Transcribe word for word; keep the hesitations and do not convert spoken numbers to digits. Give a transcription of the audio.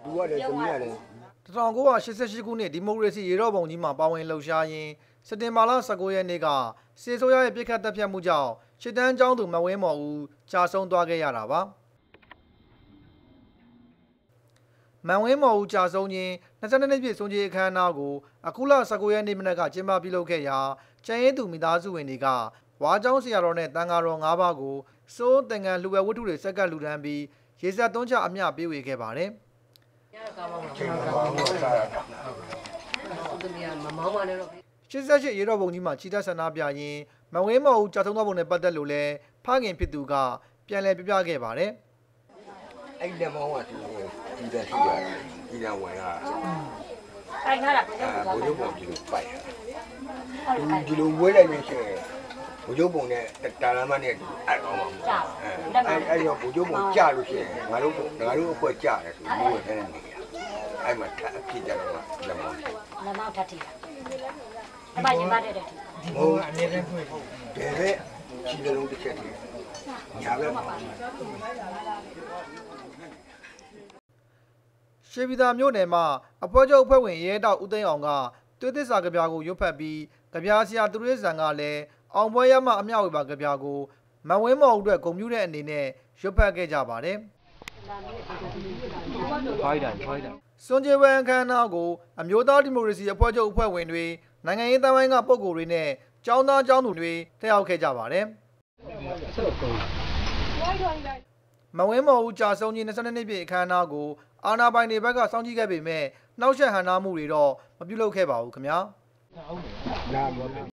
လူရတယ်သမီးရတယ်တစ်ထောင်ကိုးရာရှစ်ဆယ့်ရှစ်ခုနှစ်ဒီမိုကရေစီရေတော်ပုံကြီးမှာပါဝင်လှုပ်ရှားရင်းစက်တင်ဘာလဆယ့်ကိုးရက်နေ့ကစစ်ဆိုးရရဲ့ပြစ်ခတ်တပ်ဖြတ်မှုကြောင့်ရှစ်တန်းကျောင်းသူမဝင်းမော်ဦးကြာဆုံးသွားခဲ့ရတာပါမန်ဝင်းမော်ဦးကြာဆုံးခြင်းနှစ်ဆယ့်နှစ်ပြည့်ဆုံးခြင်းအခမ်းအနားကိုအခုလဆယ့်ကိုးရက်နေ့မနက်ကကျင်းပပြုလုပ်ခဲ့ရာကျန်းရေးသူမိသားစုဝင်တွေကဝါကျောင်းဆရာတော်နဲ့တန်ဃာတော်၅ပါးကိုစိုးသင်္ကန်းလူဝဲဝတ္ထုတွေစက္ကပ်လူတန်းပြီးရေစက်သွန်းချအမျှပေးဝေခဲ့ပါတယ်ရှစ်ဆယ့်ရှစ်ရေတော်ပုံကြီးမှာချီတက်ဆန္ဒပြရင်းမန်ဝင်းမော်ဦးကြာဆုံးသွားပုံနဲ့ပတ်သက်လို့လည်းဖခင်ဖြစ်သူကပြန်လည်ပြပြခဲ့ပါတယ်အဲ့လက်မောင်းကသူဒီတက်ထိရတယ်ဒီကဝင်လာအဲ့ငါလားဘိုးကျုပ်ပုံဒီလိုပိုက်ဒီဒီလိုဝဲလိုက်လို့ရှိရင်ဘိုးကျုပ်ပုံနဲ့တာလမ်းမနဲ့အဲ့တော့မှာအဲ့အဲ့ရောဘိုးကျုပ်ပုံကြလို့ရှိရင်ငါတို့ငါတို့အခွက်ကြတယ်ဆိုဘိုးဝင်နေတယ်အဲ့မှာအဖြစ်ကြတော့လက်မောင်းလက်မောင်းထပ်ထိတာအမရင်ပါတယ်တဲ့ဟိုအနေနဲ့တွေ့တယ်တဲ့ခြေလုံးတစ်ချက်တည်းညာဘက်ရှေးပြည်သာမြို့နယ်မှာအဖွဲ့ချုပ်အဖွဲ့ဝင်ရဲတောက်ဦးသိန်းအောင်ကသွေးသစ္စာကြပြာကိုရွတ်ဖတ်ပြီးကြပြာဆရာသူရိစံကလည်းအောင်ပွဲရမှအမျှဝေပါကြပြာကိုမန်ဝင်းမော်ဦးအတွက်ဂုဏ်ပြုတဲ့အနေနဲ့ရွတ်ဖတ်ခဲ့ကြပါတယ်ဖိုင်တိုင်ဖိုင်တိုင်စွန်ကျေဝဲအခမ်းအနားကိုအမျိုးသားဒီမိုကရေစီအဖွဲ့ချုပ်အဖွဲ့ဝင်တွေနိုင်ငံရေးတန်းပိုင်းကပုဂ္ဂိုလ်တွေနဲ့ကျောင်းသားကျောင်းသူတွေတက်ရောက်ခဲ့ကြပါတယ်မန်ဝင်းမော်ဦးကြာဆုံးခြင်းနှစ်ဆယ့်နှစ်ပြည့်အခမ်းအနားကိုအာဏာပိုင်တွေဘက်ကစောင့်ကြည့်ခဲ့ပေမဲ့နှောက်ယှက်ဟန်တာမှုတွေတော့မပြုလုပ်ခဲ့ပါဘူးခင်ဗျာ